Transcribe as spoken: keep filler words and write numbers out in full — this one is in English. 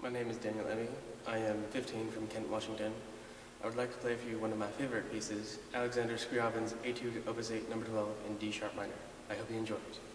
My name is Daniel Emmy. I am fifteen from Kent, Washington. I would like to play for you one of my favorite pieces, Alexander Scriabin's Etude Opus eight number twelve in D sharp minor. I hope you enjoy it.